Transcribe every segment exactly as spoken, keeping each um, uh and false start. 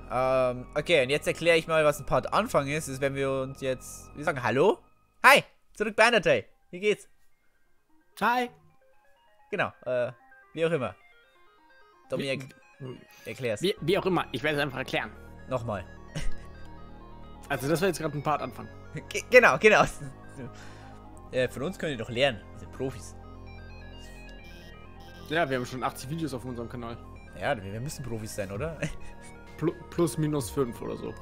Ähm, okay, und jetzt erkläre ich mal, was ein Part Anfang ist. Ist, wenn wir uns jetzt, wir sagen Hallo? Hi, zurück bei Undertale. Wie geht's? Hi. Genau, äh, wie auch immer. Domi, er erklär's. Wie, wie auch immer, ich werde es einfach erklären. Nochmal. Also das war jetzt gerade ein Part Anfang. Ge genau, genau. äh, von uns könnt ihr doch lernen. Wir sind Profis. Ja, wir haben schon achtzig Videos auf unserem Kanal. Ja, wir müssen Profis sein, oder? Pl plus, minus fünf oder so.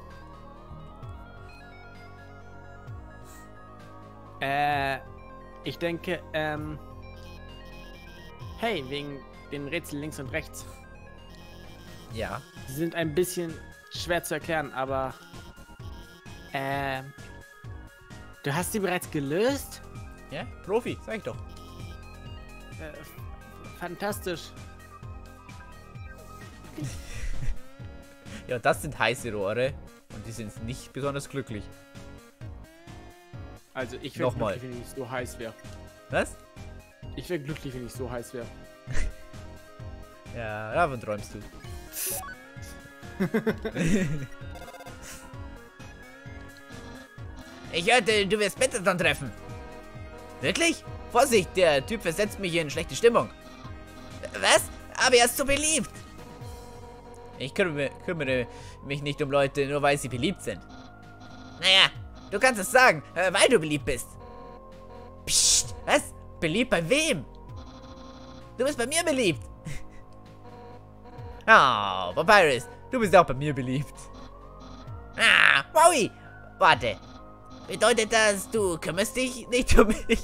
Äh, ich denke, ähm... Hey, wegen den Rätseln links und rechts. Ja. Die sind ein bisschen schwer zu erklären, aber... Ähm... Du hast sie bereits gelöst? Ja, Profi, sag ich doch. Äh, fantastisch. Ja, das sind heiße Rohre. Und die sind nicht besonders glücklich. Also ich wäre Nochmal. glücklich, wenn ich so heiß wäre. Was? Ich wäre glücklich, wenn ich so heiß wäre. Ja, davon träumst du. Ich hörte, du wirst Metatron treffen. Wirklich? Vorsicht, der Typ versetzt mich in schlechte Stimmung. Was? Aber er ist so beliebt. Ich kümmere, kümmere mich nicht um Leute, nur weil sie beliebt sind. Naja, du kannst es sagen, weil du beliebt bist. Psst, was? Beliebt bei wem? Du bist bei mir beliebt. Oh, Papyrus, du bist auch bei mir beliebt. Ah, Wowie, warte. Bedeutet das, du kümmerst dich nicht um mich?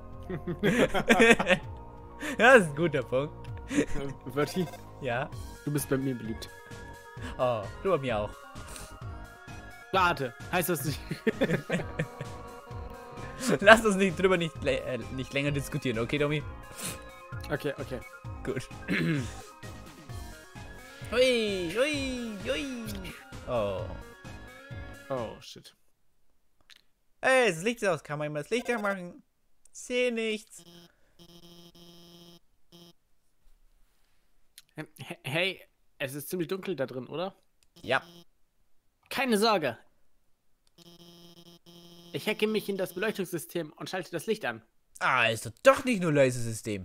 Das ist ein guter Punkt. Wörti, Ja. du bist bei mir beliebt. Oh, du bei mir auch. Warte, heißt das nicht? Lass uns nicht drüber nicht, äh, nicht länger diskutieren, okay, Domi? Okay, okay. Gut. Hui, hui, hui. Oh. Oh, shit. Ey, das Licht ist aus. Kann man immer das Licht anmachen? Sehe nichts. Hey, es ist ziemlich dunkel da drin, oder? Ja. Keine Sorge. Ich hacke mich in das Beleuchtungssystem und schalte das Licht an. Ah, ist doch nicht nur Lasersystem.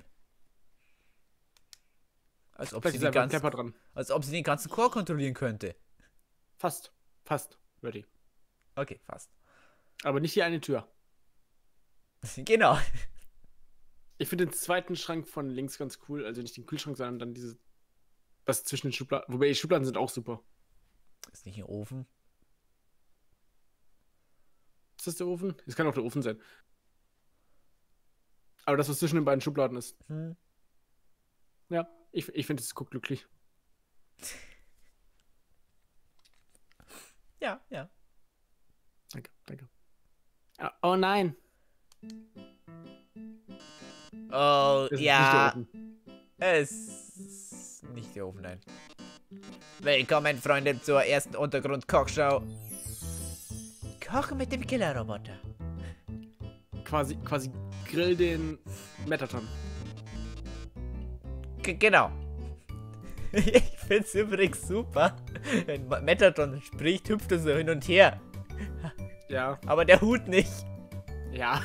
Als ob, Vielleicht sie ist den einfach ein ganzen, Klepper dran. als ob sie den ganzen Chor kontrollieren könnte. Fast. Fast. Ready. Okay, fast. Aber nicht die eine Tür. Genau. Ich finde den zweiten Schrank von links ganz cool. Also nicht den Kühlschrank, sondern dann diese... Was zwischen den Schubladen... Wobei die Schubladen sind auch super. Ist nicht ein Ofen. Ist das der Ofen? Das kann auch der Ofen sein. Aber das, was zwischen den beiden Schubladen ist. Hm. Ja, ich, ich finde, es guckt glücklich. Ja, ja. Danke, danke. Ah, oh nein. Oh, Das ist ja. nicht der Ofen. Es ist nicht der Ofen, nein. Willkommen, Freunde, zur ersten Untergrund-Kochschau. Kochen mit dem Killerroboter. Quasi, quasi grill den Metatron. G genau. Ich find's übrigens super. Wenn Metatron spricht, hüpft er so hin und her. Ja. Aber der Hut nicht. Ja.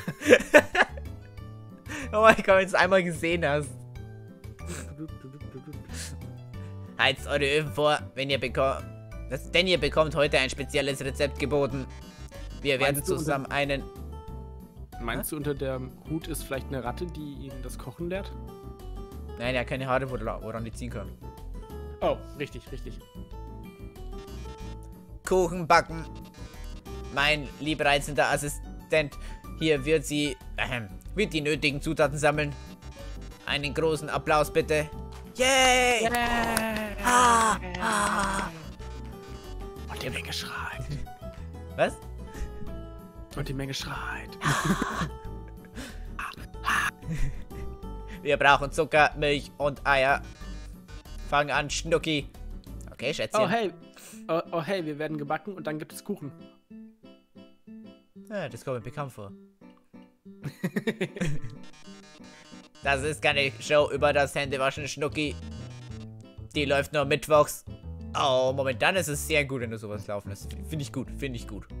Oh mein Gott, wenn du es einmal gesehen hast. Heizt eure Öfen vor, wenn ihr bekommt. Denn ihr bekommt heute ein spezielles Rezept geboten. Wir werden Meinst du zusammen einen. Meinst du, unter dem Hut ist vielleicht eine Ratte, die ihn das Kochen lehrt? Nein, er hat keine Haare, woran die ziehen können. Oh, richtig, richtig. Kuchen backen. Mein liebreizender Assistent hier wird sie. Äh, wird die nötigen Zutaten sammeln. Einen großen Applaus bitte. Yay! Yeah. Ah, ah. Und die Menge schreit. Was? Und die Menge schreit. Wir brauchen Zucker, Milch und Eier. Fang an, Schnucki. Okay, Schätzchen. Oh hey. Oh, oh hey, wir werden gebacken und dann gibt es Kuchen. Ja, das kommt mir bekannt vor. Das ist keine Show über das Händewaschen, Schnucki. Die läuft nur mittwochs. Oh, momentan ist es sehr gut, wenn du sowas laufen lässt. Finde ich gut, finde ich gut.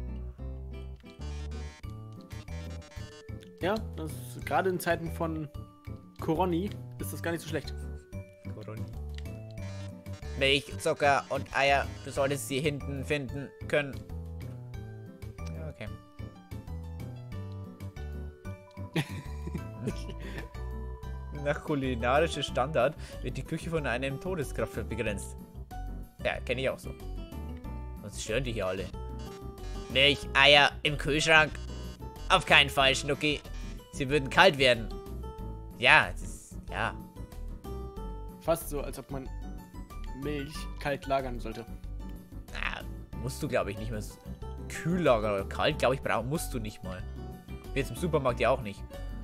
Ja, das ist, gerade in Zeiten von Corona ist das gar nicht so schlecht. Corona. Milch, Zucker und Eier. Du solltest sie hinten finden können. Ja, okay. Nach kulinarischem Standard wird die Küche von einem Todeskraftwerk begrenzt. Ja, kenne ich auch so. Was stören die hier alle? Milch, Eier im Kühlschrank. Auf keinen Fall, Schnucki. Sie würden kalt werden. Ja, das ist, ja. Fast so, als ob man Milch kalt lagern sollte. Ah, musst du, glaube ich, nicht mehr. Kühllager oder kalt, glaube ich, brauchen musst du nicht mal. Jetzt im Supermarkt ja auch nicht.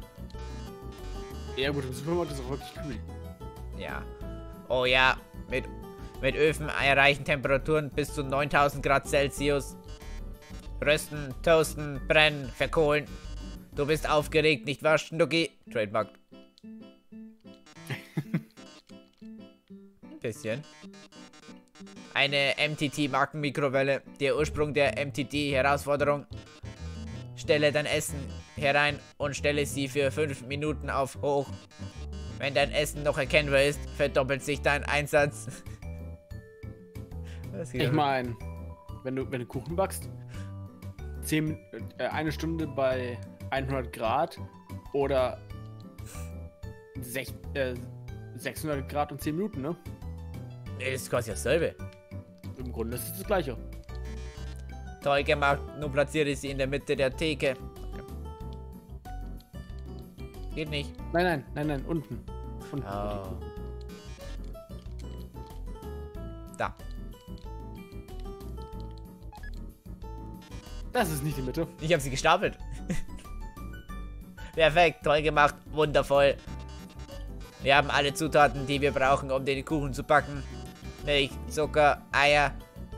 Ja gut, im Supermarkt ist es auch wirklich kühl. Ja. Oh ja, mit, mit Öfen erreichen Temperaturen bis zu neuntausend Grad Celsius. Rösten, toasten, brennen, verkohlen. Du bist aufgeregt, nicht wahr, Schnucki? Trademark. Bisschen. Eine M T T-Markenmikrowelle. Der Ursprung der M T T-Herausforderung. Stelle dein Essen herein und stelle sie für fünf Minuten auf hoch. Wenn dein Essen noch erkennbar ist, verdoppelt sich dein Einsatz. Ich meine, wenn du, wenn du Kuchen backst, zehn, äh, eine Stunde bei hundert Grad oder sech, äh, sechshundert Grad und zehn Minuten, ne? Nee, das ist quasi dasselbe. Im Grunde ist es das Gleiche. Toll gemacht, nun platziere sie in der Mitte der Theke. Okay. Geht nicht. Nein, nein, nein, nein, unten. unten. Oh. Da. Das ist nicht die Mitte. Ich habe sie gestapelt. Perfekt, toll gemacht, wundervoll. Wir haben alle Zutaten, die wir brauchen, um den Kuchen zu backen. Milch, Zucker, Eier.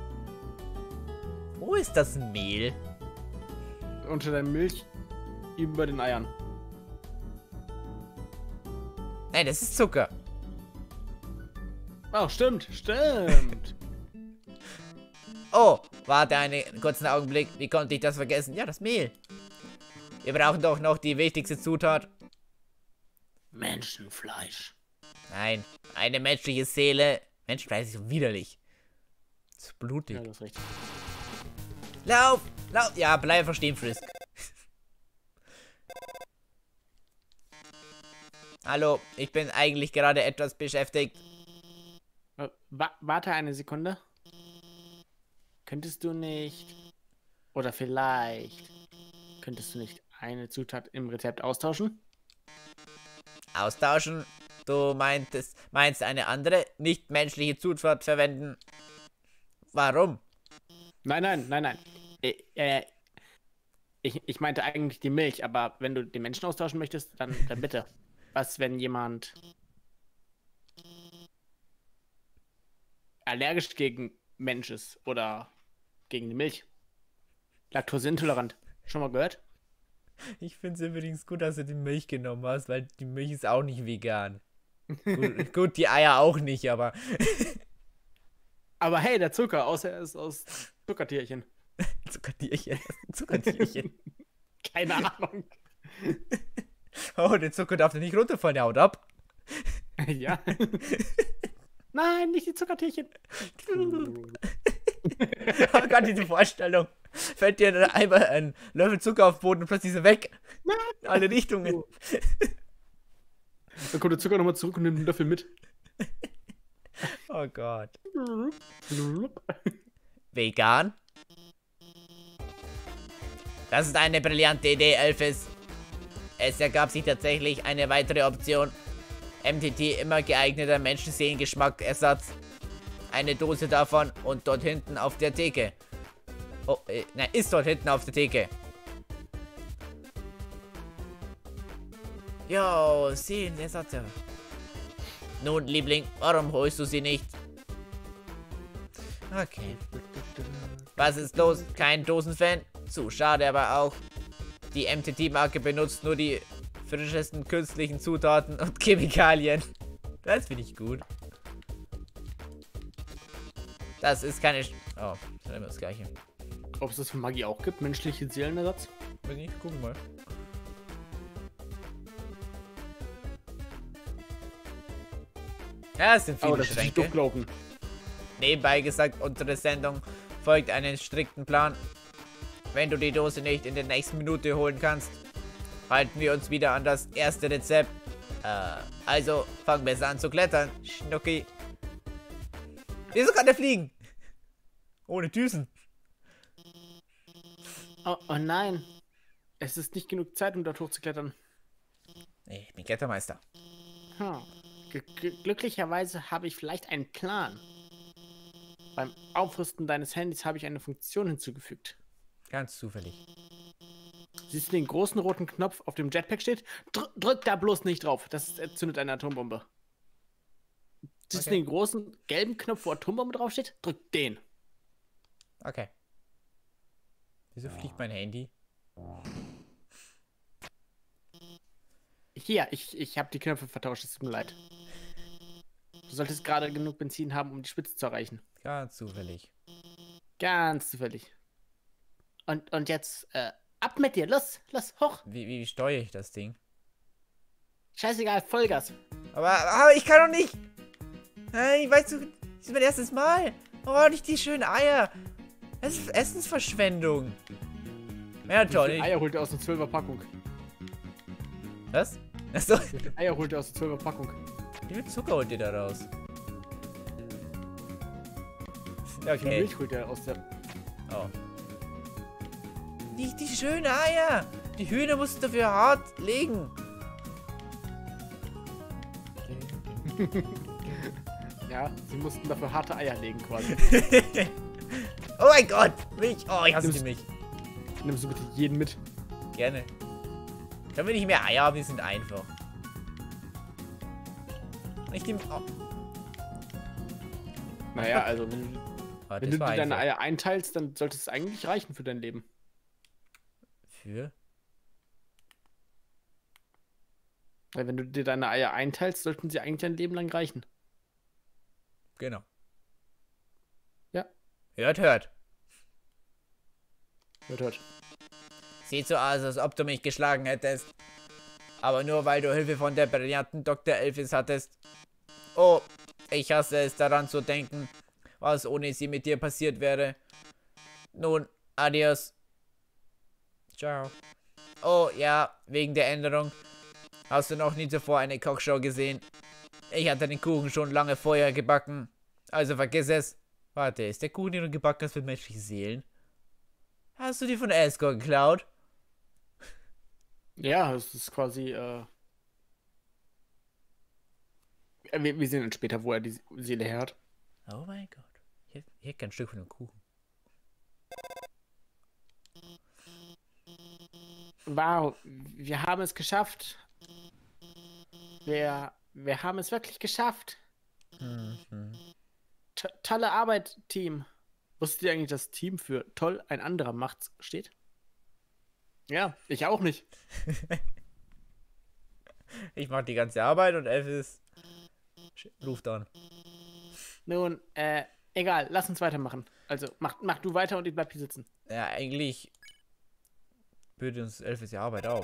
Wo ist das Mehl? Unter der Milch über den Eiern. Nein, das ist Zucker. Oh, stimmt, stimmt. Oh, warte einen kurzen Augenblick. Wie konnte ich das vergessen? Ja, das Mehl. Wir brauchen doch noch die wichtigste Zutat. Menschenfleisch. Nein, eine menschliche Seele. Menschenfleisch ist so widerlich. Zu blutig. Ja, du hast recht. Lauf! Lauf! Ja, bleib einfach stehen, Frisk. Hallo, ich bin eigentlich gerade etwas beschäftigt. Äh, wa warte eine Sekunde. Könntest du nicht... Oder vielleicht... Könntest du nicht eine Zutat im Rezept austauschen? Austauschen? Du meintest, meinst eine andere, nicht menschliche Zutat verwenden? Warum? Nein, nein, nein, nein. Äh, äh, ich, ich meinte eigentlich die Milch, aber wenn du den Menschen austauschen möchtest, dann, dann bitte. Was, wenn jemand allergisch gegen Mensch ist oder gegen die Milch? Laktoseintolerant. Schon mal gehört? Ich finde es übrigens gut, dass du die Milch genommen hast, weil die Milch ist auch nicht vegan. gut, gut, die Eier auch nicht, aber... Aber hey, der Zucker, außer er ist aus Zuckertierchen. Zuckertierchen, Zuckertierchen. Keine Ahnung. Oh, der Zucker darf dir nicht runterfallen, der haut ab. Ja. Nein, nicht die Zuckertierchen. Oh Gott, diese Vorstellung. Fällt dir einmal ein Löffel Zucker auf den Boden und plötzlich ist er weg. Nein. In alle Richtungen. Dann kommt der Zucker nochmal zurück und nimmt den Löffel mit. Oh Gott. Vegan? Das ist eine brillante Idee, Elfis. Es ergab sich tatsächlich eine weitere Option. M T T immer geeigneter Menschenseelengeschmackersatz. Eine Dose davon und dort hinten auf der Theke. Oh, äh, nein, ist dort hinten auf der Theke. Jo, Seelenersatz. Nun, Liebling, warum holst du sie nicht? Okay. Was ist los? Kein Dosenfan? Zu schade, aber auch. Die M T T-Marke benutzt nur die frischesten künstlichen Zutaten und Chemikalien. Das finde ich gut. Das ist keine... Sch oh, das ist immer das Gleiche. Ob es das für Magie auch gibt, menschliche Seelenersatz? Weiß nicht, gucken mal. Ja, es sind viele Aber das ist Schränke. nicht durchlaufen. Nebenbei gesagt, unsere Sendung folgt einem strikten Plan. Wenn du die Dose nicht in der nächsten Minute holen kannst, halten wir uns wieder an das erste Rezept. Äh, also fang besser an zu klettern, Schnucki. Wieso kann der fliegen? Ohne Düsen. Oh, oh nein. Es ist nicht genug Zeit, um dort hochzuklettern. Nee, ich bin Klettermeister. Hm. Gl- glücklicherweise habe ich vielleicht einen Plan. Beim Aufrüsten deines Handys habe ich eine Funktion hinzugefügt. Ganz zufällig. Siehst du den großen roten Knopf, auf dem Jetpack steht? Dr drück da bloß nicht drauf. Das zündet eine Atombombe. Siehst Okay. du den großen gelben Knopf, wo Atombombe draufsteht? Drück den. Okay. Wieso fliegt mein Handy? Hier, ich, ich habe die Knöpfe vertauscht, es tut mir leid. Du solltest gerade genug Benzin haben, um die Spitze zu erreichen. Ganz zufällig. Ganz zufällig. Und, und jetzt, äh, ab mit dir, los, los, hoch. Wie, wie steuere ich das Ding? Scheißegal, Vollgas. Aber, aber ich kann doch nicht. Hey, weißt du, das ist mein erstes Mal. Oh, nicht die schönen Eier. Das ist Essensverschwendung. Ja, Wie toll. viele Ich, Eier holt er aus der zwölfer Packung? was? Achso. Wie viele Eier holt er aus der zwölfer Packung? Wie viel Zucker holt ihr da raus? Wie viel Okay. Milch holt er aus der... Oh. Die, die schönen Eier. Die Hühner mussten dafür hart legen. Ja, sie mussten dafür harte Eier legen quasi. Oh mein Gott. Milch. Oh, ich hasse die Nimmst- Milch. Nimmst du bitte jeden mit? Gerne. Können wir nicht mehr Eier haben? Die sind einfach. Ich nehme... Oh. Naja, also wenn, Oh, wenn das du war dir deine einfach. Eier einteilst, dann sollte es eigentlich reichen für dein Leben. Für? Weil wenn du dir deine Eier einteilst, sollten sie eigentlich dein Leben lang reichen. Genau. Ja. Hört, hört. Hört, hört. Sieht so aus, als ob du mich geschlagen hättest. Aber nur weil du Hilfe von der brillanten Doktor Elvis hattest. Oh, ich hasse es daran zu denken, was ohne sie mit dir passiert wäre. Nun, adios. Ciao. Oh ja, wegen der Änderung. Hast du noch nie zuvor eine Kochshow gesehen? Ich hatte den Kuchen schon lange vorher gebacken. Also vergiss es. Warte, ist der Kuchen, den du gebacken hast, mit menschlichen Seelen? Hast du die von Escort geklaut? Ja, es ist quasi, äh... äh, Wir, wir sehen dann später, wo er die Seele her hat. Oh mein Gott. Ich, ich hätte kein Stück von dem Kuchen. Wow, wir haben es geschafft. Wir, wir haben es wirklich geschafft. Mhm. To tolle Arbeit, Team. Wusstet ihr eigentlich, dass Team für toll ein anderer macht's steht? Ja, ich auch nicht. Ich mache die ganze Arbeit und Elvis ruft an. Nun, äh, egal, lass uns weitermachen. Also, mach, mach du weiter und ich bleib hier sitzen. Ja, eigentlich bürdet uns Elvis die Arbeit auf.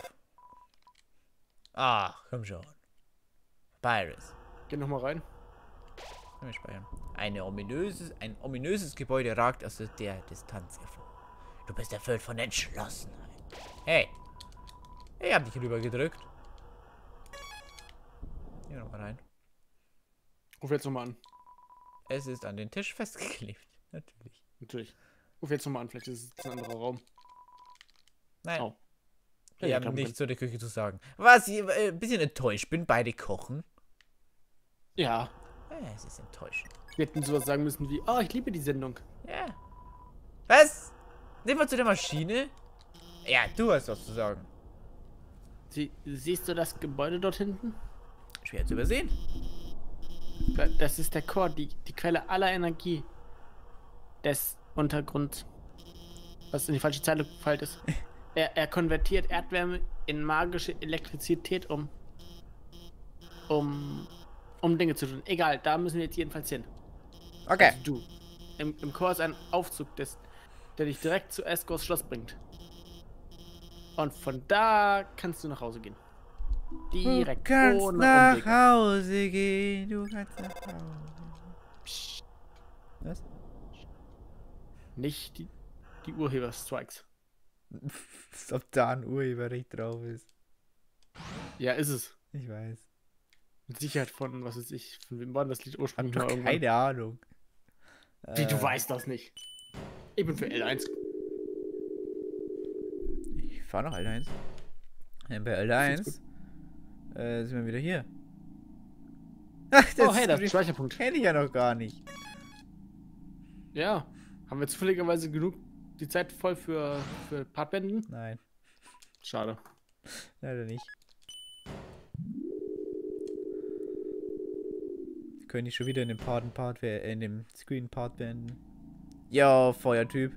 Ach, komm schon. Pirates. Geh nochmal rein. Können wir speichern. Eine ominöses, ein ominöses Gebäude ragt aus der Distanz hervor. Du bist erfüllt von Entschlossenheit. Hey. Ich hab dich rüber gedrückt. Gehen wir nochmal rein. Ruf jetzt nochmal an. Es ist an den Tisch festgeklebt. Natürlich. Natürlich. Ruf jetzt nochmal an, vielleicht ist es ein anderer Raum. Nein. Oh. Wir Ja, haben kann- nichts zu der Küche zu sagen. Was? Ich äh, ein bisschen enttäuscht bin. Beide kochen. Ja. Ja, es ist enttäuschend. Wir hätten sowas sagen müssen wie, oh, ich liebe die Sendung. Ja. Was? Nehmen wir zu der Maschine? Ja, du hast was zu sagen. Sie, siehst du das Gebäude dort hinten? Schwer zu übersehen. Da- Das ist der Core, die, die Quelle aller Energie des Untergrunds. Was in die falsche Zeile gefallen ist. Er, er konvertiert Erdwärme in magische Elektrizität um. Um. Um Dinge zu tun. Egal, da müssen wir jetzt jedenfalls hin. Okay. Also du. im, im Chor ist ein Aufzug, des, der dich direkt zu Esgors Schloss bringt. Und von da kannst du nach Hause gehen. Direkt. Du kannst ohne nach Umwege. Hause gehen. Du kannst nach Hause. Psst. Was? Nicht die, die Urheber-Strikes. Als ob da ein Urheberrecht drauf ist. Ja, ist es. Ich weiß. Mit Sicherheit von, was weiß ich, von wem war denn das Lied Hab ursprünglich doch mal irgendwann? keine Ahnung. Wie, du Äh, weißt das nicht. Ich bin für L eins. Ich fahr noch L eins. Ja, bei L eins äh, sind wir wieder hier. Ach, das Oh, hey, das ist ist Speicherpunkt. kenne ich ja noch gar nicht. Ja. Haben wir zufälligerweise genug die Zeit voll für, für Partwenden? Nein, Schade. leider nicht. Könnte ich schon wieder in dem Part-Part, äh, in dem Screen-Part beenden. Yo, Feuertyp.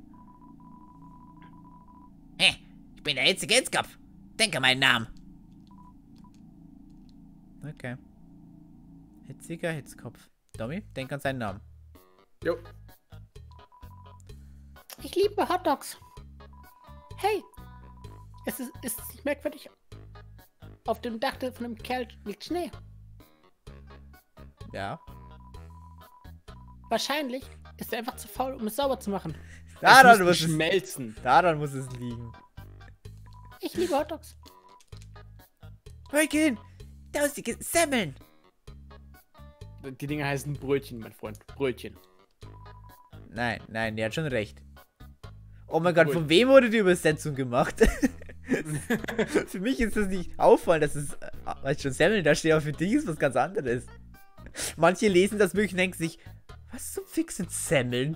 Hä? Ich bin der hitzige Hitzkopf. Denk an meinen Namen. Okay. Hitziger Hitzkopf. Domi, denk an seinen Namen. Jo. Ich liebe Hotdogs. Hey, es ist, ist es nicht merkwürdig? Auf dem Dach von einem Kerl liegt Schnee. Ja. Wahrscheinlich ist er einfach zu faul, um es sauber zu machen. Daran Es muss müsste es, schmelzen. daran muss es liegen. Ich liebe Hotdogs. Brötchen. Tausige Semmeln. Die Dinger heißen Brötchen, mein Freund. Brötchen. Nein, nein, der hat schon recht. Oh mein Gott, Gut. von wem wurde die Übersetzung gemacht? Für mich ist das nicht auffallend, dass es, äh, als schon Semmeln da steht, aber für dich ist was ganz anderes. Manche lesen das wirklich und denken sich, was zum Fix sind Semmeln?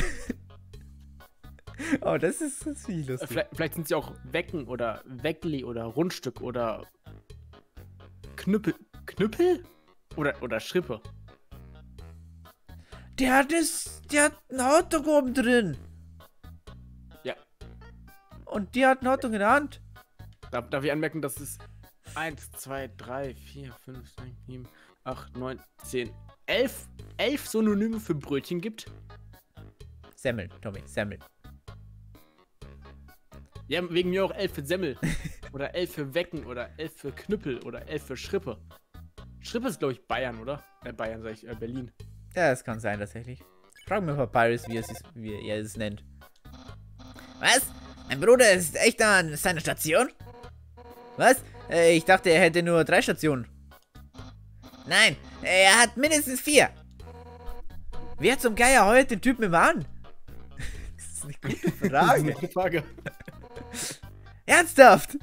Oh, das ist, das ist viel lustig. Vielleicht, vielleicht sind sie auch Wecken oder Weckli oder Rundstück oder Knüppel. Knüppel? Oder, oder Schrippe. Der hat es, der hat einen Hotdog oben drin. Ja. Und die hat einen Hotdog in der Hand. Darf, darf ich anmerken, dass es eins, zwei, drei, vier, fünf, sechs, sieben, acht, neun, zehn, elf, elf Synonyme für Brötchen gibt? Semmeln, Tommy, Semmeln. Ja, wegen mir auch elf für Semmel. Oder elf für Wecken oder elf für Knüppel oder elf für Schrippe. Schrippe ist, glaube ich, Bayern, oder? Äh, Bayern, sag ich, äh, Berlin. Ja, das kann sein, tatsächlich. Frag mir mal Papyrus, wie er es, wie er es nennt. Was? Mein Bruder ist echt an seiner Station? Was? Äh, ich dachte, er hätte nur drei Stationen. Nein, er hat mindestens vier. Wer zum Geier heuert den Typen immer an? Das ist eine gute Das ist Frage. eine gute Frage. Ernsthaft?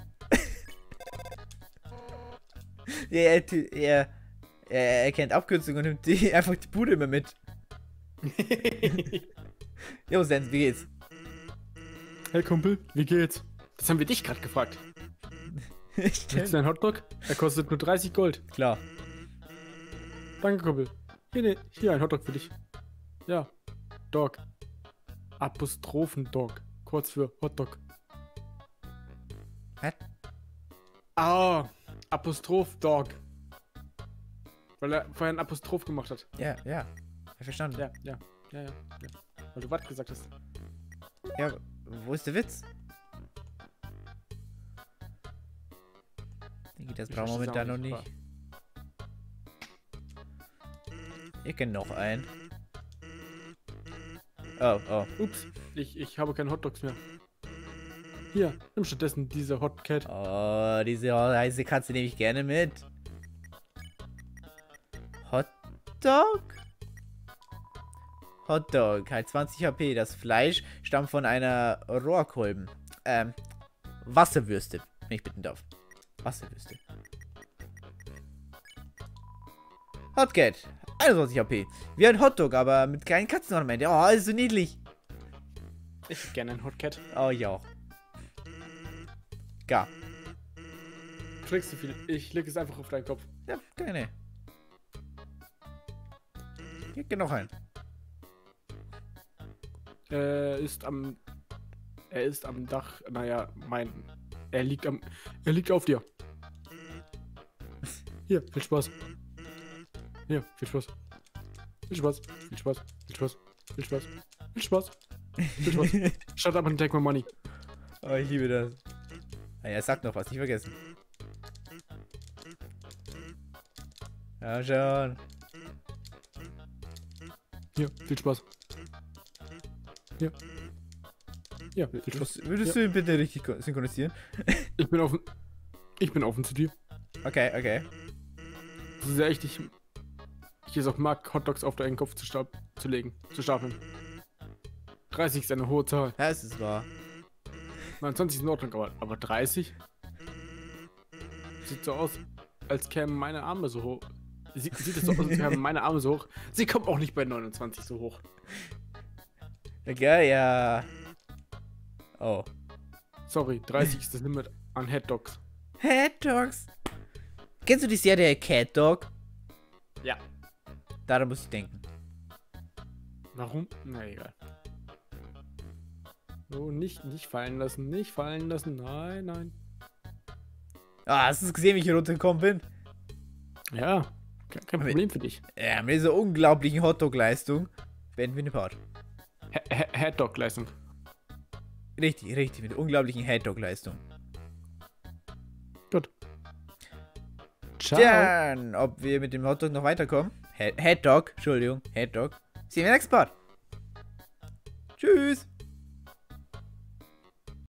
Ja, er, er, er, er kennt Abkürzungen und nimmt die, einfach die Bude immer mit. Jo, Sens, wie geht's? Hey Kumpel, wie geht's? Das haben wir dich gerade gefragt. Willst Stimmt. du einen Hotdog? Er kostet nur dreißig Gold. Klar. Danke, Kumpel. Hier, ne, hier ein Hotdog für dich. Ja. Dog. Apostrophen-Dog. Kurz für Hotdog. Was? Ah, Apostroph-Dog. Weil er vorher ein Apostroph gemacht hat. Ja, ja. Hab verstanden. Ja, ja, ja, ja. ja. Weil du was gesagt hast. Ja, wo ist der Witz? Denke, das Ich brauchen wir versteh's momentan auch noch nicht, nicht. Ich kenne noch einen. Oh, oh. Ups, ich, ich habe keine Hotdogs mehr. Hier, nimm stattdessen diese Hot Cat. Oh, diese heiße Katze nehme ich gerne mit. Hotdog? Hotdog, halt zwanzig H P. Das Fleisch stammt von einer Rohrkolben. Ähm, Wasserwürste, wenn ich bitten darf. Wasserwürste. Hotcat, einundzwanzig H P. Wie ein Hotdog, aber mit kleinen Katzenornamente. Oh, ist so niedlich. Ich hätte gerne einen Hot Cat. Oh, ich auch. Gar. Du kriegst zu viel. Ich leg es einfach auf deinen Kopf. Ja, keine. Hier geht noch ein. Er ist am. Er ist am Dach. Naja, mein. Er liegt am. Er liegt auf dir. Hier, viel Spaß. Hier, viel Spaß. Viel Spaß. Viel Spaß. Viel Spaß. Viel Spaß. Viel Spaß. Viel Spaß. Shut up and take my money. Oh, ich liebe das. Ah, er sagt noch was, nicht vergessen. Ja, schon. Hier, viel Spaß. Hier. Ja, viel Spaß. Würdest, würdest Ja. du ihn bitte richtig ko- synchronisieren? Ich bin offen. Ich bin offen zu dir. Okay, okay. So sehr ich dich. Ich es auch mag, Hotdogs auf deinen Kopf zu, stab zu legen, zu stapeln. dreißig ist eine hohe Zahl. Ja, es ist wahr. neunundzwanzig ist in Ordnung, aber, aber dreißig? Sieht so aus, als kämen meine Arme so hoch. Sie, sieht es so aus, als kämen meine Arme so hoch. Sie kommt auch nicht bei neunundzwanzig so hoch. Okay, ja. Oh. Sorry, dreißig ist das Limit an Headdogs. Cat Dogs. Kennst du die Serie Cat Dog? Ja. Daran muss ich denken. Warum? Na egal. So, nicht, nicht fallen lassen, nicht fallen lassen. Nein, nein. Ah, hast du es gesehen, wie ich hier runtergekommen bin? Ja, kein, kein Problem für dich. Ja, mit dieser unglaublichen Hotdog-Leistung beenden wir den Part. Headdog-Leistung. Richtig, richtig, mit der unglaublichen Hotdog-Leistung. Gut. Ciao. Dann, ob wir mit dem Hotdog noch weiterkommen? Headdog, Entschuldigung, Headdog. Sehen wir im nächsten Part. Tschüss.